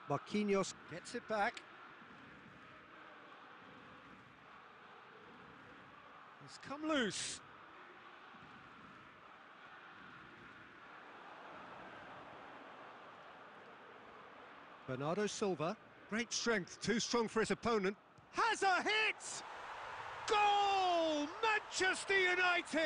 Marquinhos gets it back. It's come loose. Bernardo Silva, great strength, too strong for his opponent. Has a hit! Goal! Manchester United!